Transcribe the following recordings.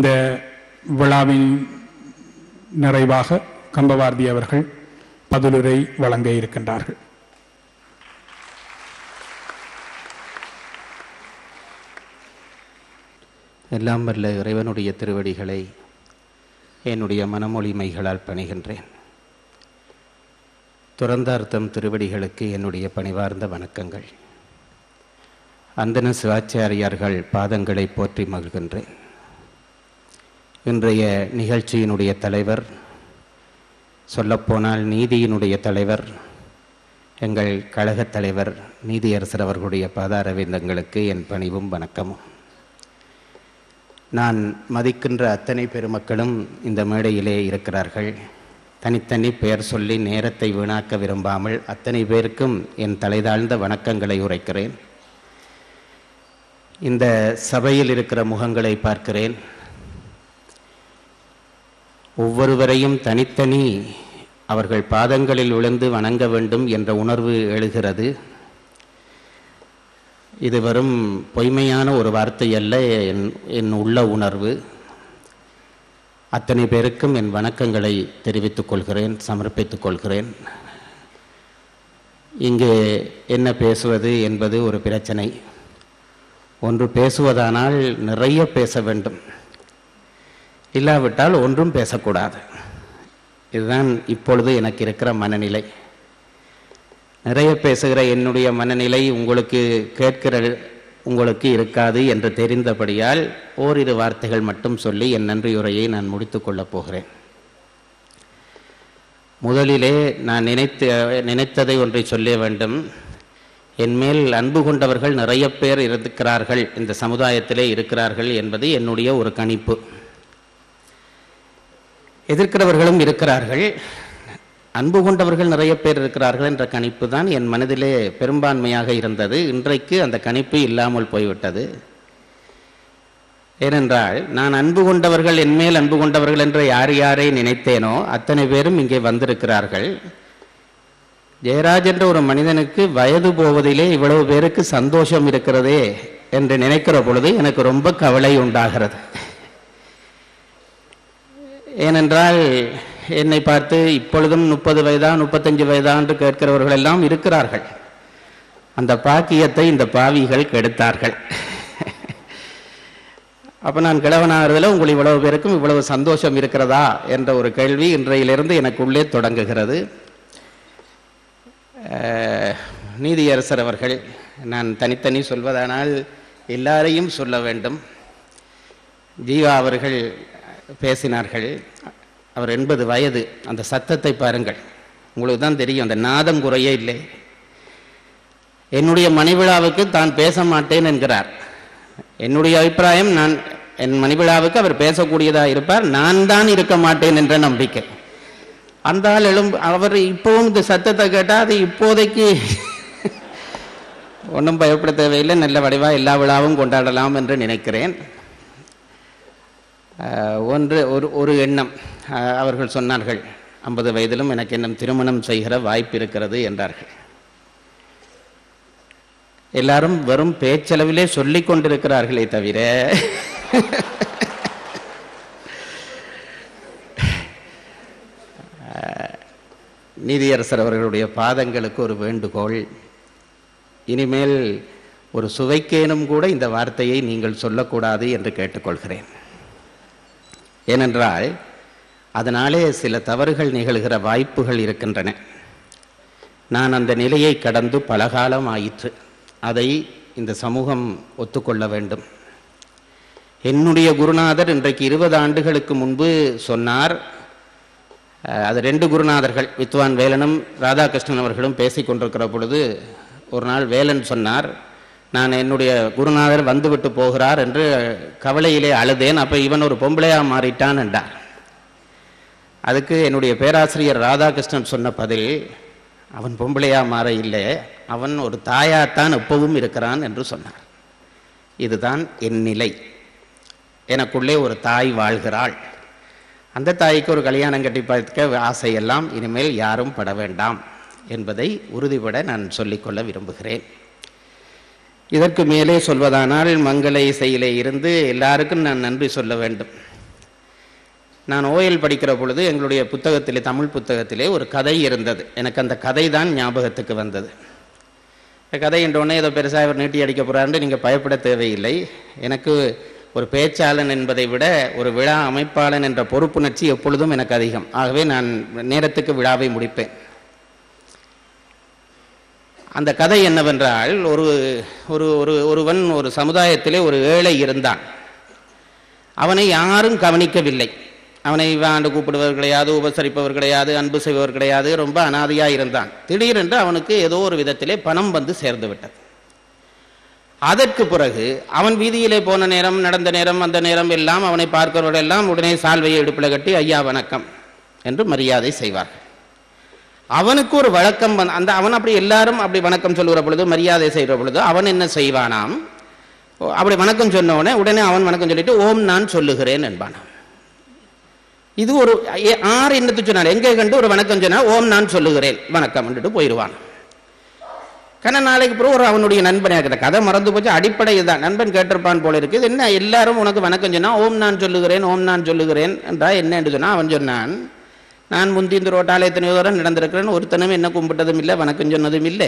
இந்த விழாவின் நிறைவாக கம்பவாரதி அவர்கள் பதிலுரை வழங்க இருக்கின்றார்கள். எல்லாம் வல்ல இறைவனுடைய திருவடிகளை என்னுடைய மனமொழிமைகளால் பணிகின்றேன். துறந்தார்த்தம் திருவடிகளுக்கு என்னுடைய பணிவார்ந்த வணக்கங்கள். அந்தன சிவாச்சாரியார்கள் பாதங்களை போற்றி மகிழ்கின்றேன். இன்றைய நிகழ்ச்சியினுடைய தலைவர், சொல்லப்போனால் நீதியினுடைய தலைவர், எங்கள் கழகத் தலைவர் நீதியரசர் அவர்களுடைய பாதாரவிந்தங்களுக்கு என் பணிவும் வணக்கமும். நான் மதிக்கின்ற அத்தனை பெருமக்களும் இந்த மேடையிலே இருக்கிறார்கள். தனித்தனி பெயர் சொல்லி நேரத்தை வீணாக்க விரும்பாமல் அத்தனை பேருக்கும் என் தலைதாழ்ந்த வணக்கங்களை உரைக்கிறேன். இந்த சபையில் இருக்கிற முகங்களை பார்க்கிறேன். ஒவ்வொருவரையும் தனித்தனி அவர்கள் பாதங்களில் விழுந்து வணங்க வேண்டும் என்ற உணர்வு எழுகிறது. இது வெறும் பொய்மையான ஒரு வார்த்தை அல்ல, என் உள்ள உணர்வு. அத்தனை பேருக்கும் என் வணக்கங்களை தெரிவித்துக் கொள்கிறேன், சமர்ப்பித்துக் கொள்கிறேன். இங்கே என்ன பேசுவது என்பது ஒரு பிரச்சனை. ஒன்று பேசுவதானால் நிறைய பேச வேண்டும், இல்லாவிட்டால் ஒன்றும் பேசக்கூடாது. இதுதான் இப்பொழுது எனக்கு இருக்கிற மனநிலை. நிறைய பேசுகிற என்னுடைய மனநிலை உங்களுக்கு இருக்காது என்று தெரிந்தபடியால் ஓரிரு வார்த்தைகள் மட்டும் சொல்லி என் நன்றியுரையை நான் முடித்துக் கொள்ளப் போகிறேன். முதலிலே நான் நினைத்ததை ஒன்றை சொல்ல வேண்டும். என்மேல் அன்பு கொண்டவர்கள் நிறைய பேர் இருக்கிறார்கள், இந்த சமுதாயத்திலே இருக்கிறார்கள் என்பது என்னுடைய ஒரு கணிப்பு. எதிர்க்கிறவர்களும் இருக்கிறார்கள், அன்பு கொண்டவர்கள் நிறைய பேர் இருக்கிறார்கள் என்ற கணிப்பு தான் என் மனதிலே பெரும்பான்மையாக இருந்தது. இன்றைக்கு அந்த கணிப்பு இல்லாமல் போய்விட்டது. ஏனென்றால் நான் அன்பு கொண்டவர்கள், என்மேல் அன்பு கொண்டவர்கள் என்று யாரை நினைத்தேனோ அத்தனை பேரும் இங்கே வந்திருக்கிறார்கள். ஜெயராஜ் என்ற ஒரு மனிதனுக்கு வயது போவதிலே இவ்வளவு பேருக்கு சந்தோஷம் இருக்கிறதே என்று நினைக்கிற பொழுது எனக்கு ரொம்ப கவலை உண்டாகிறது. ஏனென்றால் என்னை பார்த்து இப்பொழுதும் 30 வயதா 35 வயதா என்று கேட்கிறவர்கள் எல்லாம் இருக்கிறார்கள். அந்த பாக்கியத்தை இந்த பாவிகள் கெடுத்தார்கள். அப்போ நான் கிழவனாகிறதுல உங்களுக்கு இவ்வளவு பேருக்கும் இவ்வளவு சந்தோஷம் இருக்கிறதா என்ற ஒரு கேள்வி இன்றையிலிருந்து எனக்குள்ளே தொடங்குகிறது. நீதியரசர் அவர்கள், நான் தனித்தனி சொல்வதானால் எல்லாரையும் சொல்ல வேண்டும். ஜீவா அவர்கள் பேசினார்கள். அவர் 80 வயது. அந்த சத்தத்தை பாருங்கள், உங்களுக்கு தான் தெரியும், அந்த நாதம் குறையே இல்லை. என்னுடைய மணிவிழாவுக்கு தான் பேச மாட்டேன் என்கிறார். என்னுடைய அபிப்பிராயம், என் மணிவிழாவுக்கு அவர் பேசக்கூடியதாக இருப்பார், நான் தான் இருக்க மாட்டேன் என்ற நம்பிக்கை. அந்த ஆள் அவர் இப்போவும் இந்த சத்தத்தை கேட்டால் அது இப்போதைக்கு ஒன்றும் பயப்பட தேவையில்லை, நல்ல வடிவாக எல்லா விழாவும் கொண்டாடலாம் என்று நினைக்கிறேன். ஒரு எண்ணம், அவர்கள் சொன்னார்கள் 50 வயதிலும் எனக்கு இன்னும் திருமணம் செய்கிற வாய்ப்பு இருக்கிறது என்றார்கள். எல்லாரும் வெறும் பேச்சளவிலே சொல்லிக் கொண்டிருக்கிறார்களே தவிர நீதியரசர் அவர்களுடைய பாதங்களுக்கு ஒரு வேண்டுகோள். இனிமேல் ஒரு சுவைக்கேனும் கூட இந்த வார்த்தையை நீங்கள் சொல்லக்கூடாது என்று கேட்டுக்கொள்கிறேன். ஏனென்றால் அதனாலே சில தவறுகள் நிகழ்கிற வாய்ப்புகள் இருக்கின்றன. நான் அந்த நிலையை கடந்து பல காலம் ஆயிற்று. அதை இந்த சமூகம் ஒத்துக்கொள்ள வேண்டும். என்னுடைய குருநாதர் இன்றைக்கு 20 ஆண்டுகளுக்கு முன்பு சொன்னார். அது 2 குருநாதர்கள், வித்வான் வேலனும் ராதாகிருஷ்ணன் அவர்களும் பேசி கொண்டிருக்கிற பொழுது ஒரு நாள் வேலன் சொன்னார், நான் என்னுடைய குருநாதர் வந்துவிட்டு போகிறார் என்று கவலையிலே அழுதேன். அப்போ இவன் ஒரு பொம்பளையாக மாறிட்டான் என்றார். அதுக்கு என்னுடைய பேராசிரியர் ராதாகிருஷ்ணன் சொன்ன பதில், அவன் பொம்பளையாக மாற இல்லை, அவன் ஒரு தாயாத்தான் எப்பவும் இருக்கிறான் என்று சொன்னார். இதுதான் என் நிலை. எனக்குள்ளே ஒரு தாய் வாழ்கிறாள். அந்த தாய்க்கு ஒரு கல்யாணம் கட்டி பார்க்க ஆசையெல்லாம் இனிமேல் யாரும் பட வேண்டாம் என்பதை உறுதிபட நான் சொல்லிக்கொள்ள விரும்புகிறேன். இதற்கு மேலே சொல்வதானால் மங்கள இசையிலே இருந்து எல்லாருக்கும் நான் நன்றி சொல்ல வேண்டும். நான் ஓஎல் படிக்கிற பொழுது எங்களுடைய புத்தகத்திலே, தமிழ் புத்தகத்திலே ஒரு கதை இருந்தது. எனக்கு அந்த கதை தான் ஞாபகத்துக்கு வந்தது. கதை என்றோடனே ஏதோ பெருசாக இவர் நீட்டி அடிக்க போகிறாருன்னு நீங்கள் பயப்பட தேவையில்லை. எனக்கு ஒரு பேச்சாளன் என்பதை விட ஒரு விழா அமைப்பாளன் என்ற பொறுப்புணர்ச்சி எப்பொழுதும் எனக்கு அதிகம். ஆகவே நான் நேரத்துக்கு விழாவை முடிப்பேன். அந்த கதை என்னவென்றால், ஒருவன் ஒரு சமுதாயத்திலே ஒரு ஏழை இருந்தான். அவனை யாரும் கவனிக்கவில்லை. அவனை ஆண்டு கூப்பிடுவர் கிடையாது, உபசரிப்பவர் கிடையாது, அன்பு செய்பவர் கிடையாது. ரொம்ப அனாதையாக இருந்தான். திடீரென்று அவனுக்கு ஏதோ ஒரு விதத்திலே பணம் வந்து சேர்ந்து விட்டது. அதற்கு பிறகு அவன் வீதியிலே போன நேரம், நடந்த நேரம், அந்த நேரம் எல்லாம் அவனை பார்க்கிறவர்களெல்லாம் உடனே சால்வையை இடுப்பில் கட்டி ஐயா வணக்கம் என்று மரியாதை செய்வார்கள். அவனுக்கு ஒரு வழக்கம் அவன் அப்படி எல்லாரும் அப்படி வணக்கம் சொல்லுகிற பொழுது, மரியாதை செய்கிற பொழுது அவன் என்ன செய்வானாம், அப்படி வணக்கம் சொன்ன உடனே அவன் வணக்கம் சொல்லிட்டு ஓம் நான் சொல்லுகிறேன் என்பானாம். இது ஒரு ஆறு என்னத்து சொன்னான், எங்கே கண்டு ஒரு வணக்கம் சொன்னா ஓம் நான் சொல்லுகிறேன் வணக்கம் என்றுட்டு போயிடுவான். நாளைக்கு பிறகு அவனுடைய நண்பன், எனக்கு கதை மறந்து போச்சு, அடிப்படை இதுதான். நண்பன் கேட்டிருப்பான் போல இருக்கு, என்ன எல்லாரும் உனக்கு வணக்கம் சொன்னா ஓம் நான் சொல்லுகிறேன், ஓம் நான் சொல்லுகிறேன் என்றா என்ன என்று சொன்னா, அவன் சொன்னான், நான் முந்தி இந்த ரோட்டால் எத்தனையோ தூரம் நடந்திருக்கிறேன், ஒருத்தனும் என்ன கும்பிட்டதும் இல்லை, வணக்கம் சொன்னதும் இல்லை.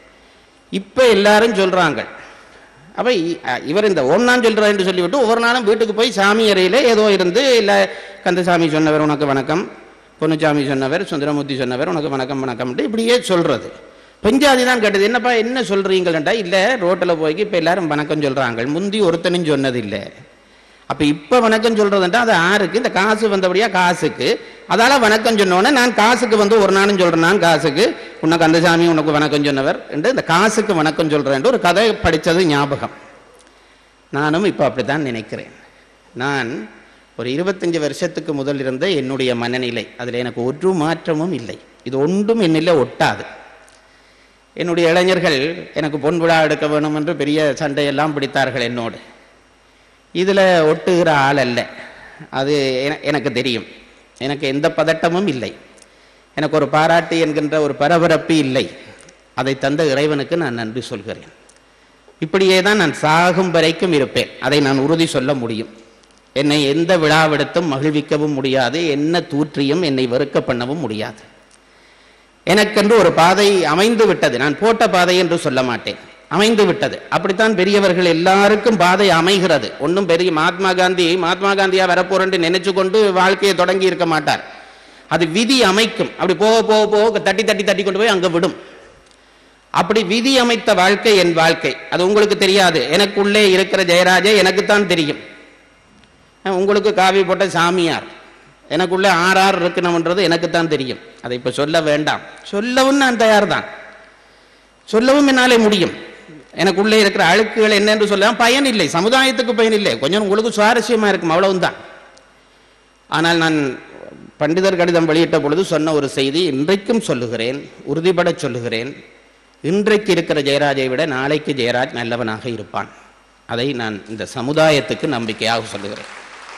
இப்போ எல்லாரும் சொல்றாங்க. அப்போ இவர் இந்த ஓம் நான் சொல்கிறேன் என்று சொல்லிவிட்டு ஒவ்வொரு நாளும் வீட்டுக்கு போய் சாமி அறையில் ஏதோ இருந்து, இல்லை கந்தசாமி சொன்னவர் உனக்கு வணக்கம், பொன்னுச்சாமி சொன்னவர், சுந்தரமூர்த்தி சொன்னவர் உனக்கு வணக்கம் வணக்கம்ட்டு இப்படியே சொல்கிறது. பெஞ்சாதி தான் கேட்டது, என்னப்பா என்ன சொல்கிறீங்களா? இல்லை ரோட்டில் போய்க்கு இப்போ எல்லாரும் வணக்கம் சொல்கிறாங்க, முந்தி ஒருத்தனும் சொன்னதில்லை. அப்போ இப்போ வணக்கம் சொல்கிறதுன்றா அது ஆருக்கு, இந்த காசு வந்தபடியா காசுக்கு, அதால் வணக்கம் சொன்னோன்னே நான் காசுக்கு வந்து ஒரு நாளும் சொல்கிறேன், நான் காசுக்கு உனக்கு அந்த சாமி உனக்கு வணக்கம் சொன்னவர் என்று இந்த காசுக்கு வணக்கம் சொல்கிறேன் ஒரு கதை படித்தது ஞாபகம். நானும் இப்போ அப்படி தான் நினைக்கிறேன். நான் ஒரு 25 வருஷத்துக்கு முதல் இருந்த என்னுடைய மனநிலை, அதில் எனக்கு ஒரு மாற்றமும் இல்லை. இது ஒன்றும் என்னில் ஒட்டாது. என்னுடைய இளைஞர்கள் எனக்கு பொன் விழா எடுக்க வேணும் என்று பெரிய சண்டையெல்லாம் பிடித்தார்கள் என்னோடு. இதில் ஒட்டுகிற ஆள் அல்ல, அது எனக்கு தெரியும். எனக்கு எந்த பதட்டமும் இல்லை, எனக்கு ஒரு பாராட்டு என்கின்ற ஒரு பரபரப்பு இல்லை. அதை தந்த இறைவனுக்கு நான் நன்றி சொல்கிறேன். இப்படியே தான் நான் சாகும் வரைக்கும் இருப்பேன், அதை நான் உறுதி சொல்ல முடியும். என்னை எந்த விழாவெடுத்தும் மகிழ்விக்கவும் முடியாது, என்ன தூற்றியும் என்னை வெறுக்க பண்ணவும் முடியாது. எனக்கென்று ஒரு பாதை அமைந்து விட்டது. நான் போட்ட பாதை என்று சொல்ல மாட்டேன், அமைந்து விட்டது. அப்படித்தான் பெரியவர்கள் எல்லாருக்கும் பாதை அமைகிறது. ஒன்றும் பெரிய மகாத்மா காந்தியா வரப்போறேன்னு நினைச்சு கொண்டு வாழ்க்கையை தொடங்கி இருக்க மாட்டார். அது விதி அமைக்கும். அப்படி போக போக போக தட்டி தட்டி தட்டி கொண்டு போய் அங்கே விடும். அப்படி விதி அமைத்த வாழ்க்கை என் வாழ்க்கை. அது உங்களுக்கு தெரியாது. எனக்குள்ளே இருக்கிற ஜெயராஜே எனக்குத்தான் தெரியும். உங்களுக்கு காவி போட்ட சாமியார், எனக்குள்ளே ஆர் இருக்கணும்ன்றது எனக்குத்தான் தெரியும். அதை இப்போ சொல்ல வேண்டாம். சொல்லவும் நான் தயார் தான், சொல்லவும் என்னாலே முடியும். எனக்குள்ளே இருக்கிற அழுக்குகள் என்னென்று சொல்ல பயன் இல்லை, சமுதாயத்துக்கு பயன் இல்லை, கொஞ்சம் உங்களுக்கு சுவாரஸ்யமாக இருக்கும், அவ்வளவுதான். ஆனால் நான் பண்டிதர் கடிதம் வெளியிட்ட பொழுது சொன்ன ஒரு செய்தி இன்றைக்கும் சொல்லுகிறேன், உறுதிபட சொல்லுகிறேன். இன்றைக்கு இருக்கிற ஜெயராஜை விட நாளைக்கு ஜெயராஜ் நல்லவனாக இருப்பான். அதை நான் இந்த சமுதாயத்துக்கு நம்பிக்கையாக சொல்லுகிறேன்.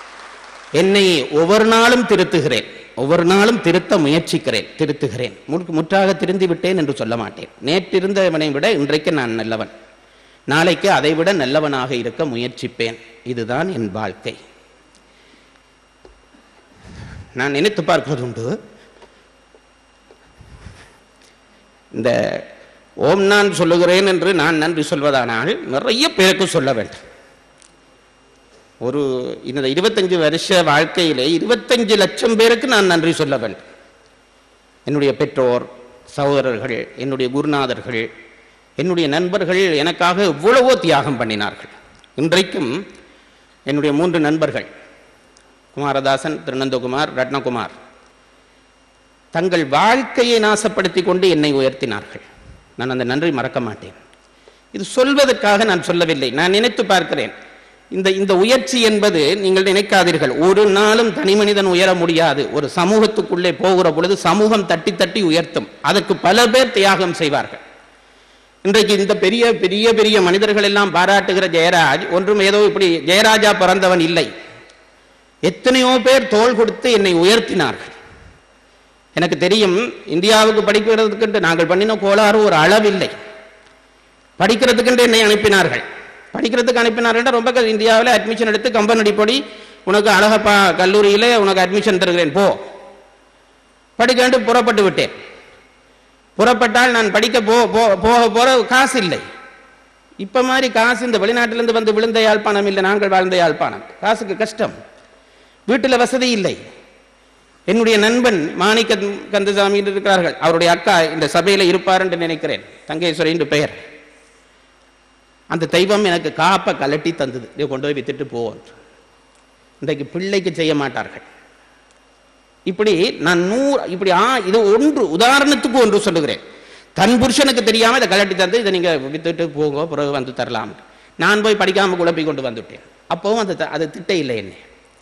என்னை ஒவ்வொரு நாளும் திருத்துகிறேன், ஒவ்வொரு நாளும் திருத்த முயற்சிக்கிறேன், திருத்துகிறேன். முற்றாக திருந்தி விட்டேன் என்று சொல்ல மாட்டேன். நேற்றிருந்தவனை விட இன்றைக்கு நான் நல்லவன், நாளைக்கு அதை விட நல்லவனாக இருக்க முயற்சிப்பேன். இதுதான் என் வாழ்க்கை. நான் நினைத்து பார்ப்பது உண்டு, இந்த ஓம் நான் சொல்லுகிறேன் என்று நான் நன்றி சொல்வதானால் நிறைய பேருக்கு சொல்ல வேண்டும். இந்த 25 வருஷ வாழ்க்கையிலே 25 லட்சம் பேருக்கு நான் நன்றி சொல்ல வேண்டும். என்னுடைய பெற்றோர், சகோதரர்கள், என்னுடைய குருநாதர்கள், என்னுடைய நண்பர்கள் எனக்காக எவ்வளவோ தியாகம் பண்ணினார்கள். இன்றைக்கும் என்னுடைய 3 நண்பர்கள், குமாரதாசன், திருநந்தகுமார், ரத்னகுமார், தங்கள் வாழ்க்கையை நாசப்படுத்தி கொண்டு என்னை உயர்த்தினார்கள். நான் அந்த நன்றி மறக்க மாட்டேன். இது சொல்வதற்காக நான் சொல்லவில்லை, நான் நினைத்து பார்க்கிறேன். இந்த உயர்ச்சி என்பது நீங்கள் நினைக்காதீர்கள், ஒரு நாளும் தனி மனிதன் உயர முடியாது. ஒரு சமூகத்துக்குள்ளே போகிற பொழுது சமூகம் தட்டி தட்டி உயர்த்தும். அதற்கு பல பேர் தியாகம் செய்வார்கள். இன்றைக்கு இந்த பெரிய பெரிய பெரிய மனிதர்கள் எல்லாம் பாராட்டுகிற ஜெயராஜ் ஒன்றும் ஏதோ இப்படி ஜெயராஜா பிறந்தவன் இல்லை. எத்தனையோ பேர் தோள் கொடுத்து என்னை உயர்த்தினார்கள். எனக்கு தெரியும், இந்தியாவுக்கு படிக்கிறதுக்கு நாங்கள் பண்ணின கோளாறு ஒரு அளவில்லை. படிக்கிறதுக்கு என்னை அனுப்பினார்கள். படிக்கிறதுக்கு அனுப்பினார்கள். ரொம்ப இந்தியாவில் அட்மிஷன் எடுத்து கம்பன் அடிப்படி உனக்கு அழகப்பா கல்லூரியிலே உனக்கு அட்மிஷன் தருகிறேன், போ படிக்க புறப்பட்டு விட்டேன். புறப்பட்டால் நான் படிக்க போற காசு இல்லை. இப்ப மாதிரி காசு இந்த வெளிநாட்டிலிருந்து வந்து விழுந்த யாழ்ப்பாணம் இல்லை, நாங்கள் வாழ்ந்த யாழ்ப்பாணம். காசுக்கு கஷ்டம், வீட்டில் வசதி இல்லை. என்னுடைய நண்பன் மாணிக்க கந்தசாமி இருக்கிறார்கள், அவருடைய அக்கா இந்த சபையில இருப்பார் என்று நினைக்கிறேன், தங்கேஸ்வரி என்று பெயர். அந்த தெய்வம் எனக்கு காப்ப கலட்டி தந்தது, இதை கொண்டு போய் வித்துட்டு போவோம். இன்றைக்கு பிள்ளைக்கு செய்ய மாட்டார்கள். இப்படி நான் இது ஒன்று உதாரணத்துக்கு ஒன்று சொல்லுகிறேன். தன் புருஷனுக்கு தெரியாம இதை கலட்டி தந்து இதை நீங்க வித்துட்டு போங்க, பிறகு வந்து தரலாம். நான் போய் படிக்காம குழப்பி கொண்டு வந்துட்டேன். அப்பவும் அது திட்ட இல்லை. என்ன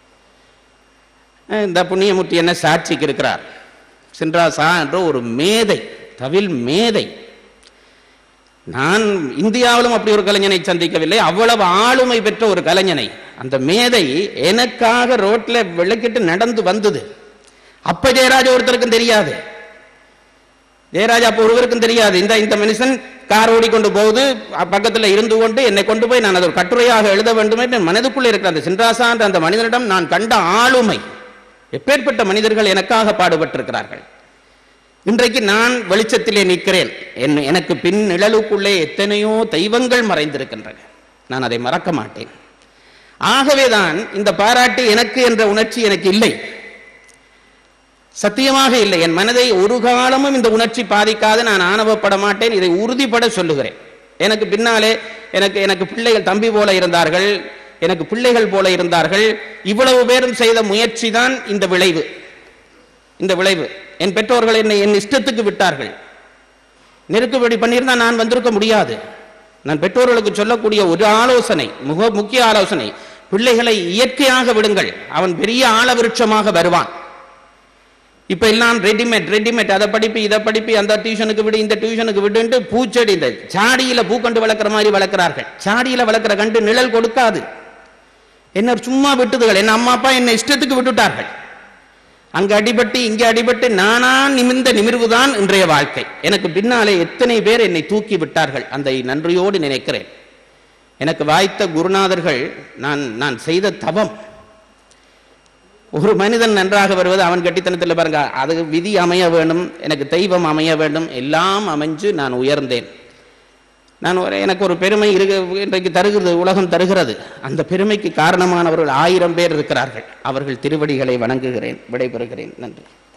இந்த புண்ணியமூர்த்தி என்ன சாட்சிக்கு இருக்கிறார். சின்ராசா என்ற ஒரு மேதை, தவில் மேதை. நான் இந்தியாவிலும் அப்படி ஒரு கலைஞனை சந்திக்கவில்லை, அவ்வளவு ஆளுமை பெற்ற ஒரு கலைஞனை. அந்த மேதை எனக்காக ரோட்ல விளக்கிட்டு நடந்து வந்தது. அப்ப ஜெயராஜா ஒருத்தருக்கும் தெரியாது, ஜெயராஜா அப்ப ஒருவருக்கும் தெரியாது. இந்த மனுஷன் கார் ஓடிக்கொண்டு போகுது, பக்கத்தில் இருந்து கொண்டு என்னை கொண்டு போய் நான் அதை ஒரு கட்டுரையாக எழுத வேண்டும் என்று மனதுக்குள்ளே இருக்கிற அந்த சின்ராசா என்ற அந்த மனிதனிடம் நான் கண்ட ஆளுமை. எப்பேற்பட்ட மனிதர்கள் எனக்காக பாடுபட்டிருக்கிறார்கள். இன்றைக்கு நான் வெளிச்சத்திலே நிற்கிறேன். எனக்கு பின் நிழலுக்குள்ளே எத்தனையோ தெய்வங்கள் மறைந்திருக்கின்றன, நான் அதை மறக்க மாட்டேன். ஆகவேதான் இந்த பாராட்டு எனக்கு என்ற உணர்ச்சி எனக்கு இல்லை, சத்தியமாக இல்லை. என் மனதை ஒரு காலமும் இந்த உணர்ச்சி பாதிக்காது, நான் ஆணவப்பட மாட்டேன், இதை உறுதிப்பட சொல்லுகிறேன். எனக்கு பின்னாலே எனக்கு பிள்ளைகள் தம்பி போல இருந்தார்கள், எனக்கு பிள்ளைகள் போல இருந்தார்கள். இவ்வளவு பேரும் செய்த முயற்சி தான் இந்த விளைவு. என் பெற்றோர்கள் என்னை என் இஷ்டத்துக்கு விட்டார்கள். நெருக்குபடி பண்ணியிருந்தா நான் வந்திருக்க முடியாது. நான் பெற்றோர்களுக்கு சொல்லக்கூடிய ஒரு ஆலோசனை, மிக முக்கிய ஆலோசனை, பிள்ளைகளை இயற்கையாக விடுங்கள், அவன் பெரிய ஆலவிருட்சமாக வருவான். இப்ப எல்லாம் ரெடிமேட், அதை படிப்பு இதை படிப்பு, அந்த டியூஷனுக்கு விடு இந்த டியூஷனுக்கு விடுன்ட்டு பூச்செடி இந்த சாடியில பூக்கண்டு வளர்க்கிற மாதிரி வளர்க்கிறார்கள். சாடியில வளர்க்கிற கண்டு நிழல் கொடுக்காது. என்ன சும்மா விட்டுதுகள், என் அம்மா அப்பா என்னை இஷ்டத்துக்கு விட்டுட்டார்கள். அங்க அடிபட்டு இங்க அடிபட்டு நானா நிமிர்ந்த நிமிர்வுதான் இன்றைய வாழ்க்கை. எனக்கு பின்னாலே எத்தனை பேர் என்னை தூக்கி விட்டார்கள், அந்த நன்றியோடு நினைக்கிறேன். எனக்கு வாய்த்த குருநாதர்கள், நான் செய்த தவம். ஒரு மனிதன் நன்றாக வருவது அவன் கட்டித்தனத்தில் பாருங்க, அது விதி அமைய வேண்டும், எனக்கு தெய்வம் அமைய வேண்டும், எல்லாம் அமைஞ்சு நான் உயர்ந்தேன். எனக்கு ஒரு பெருமை இன்றைக்கு தருகிறது, உலகம் தருகிறது. அந்த பெருமைக்கு காரணமானவர்கள் 1000 பேர் இருக்கிறார்கள். அவர்கள் திருவடிகளை வணங்குகிறேன், விடைபெறுகிறேன். நன்றி.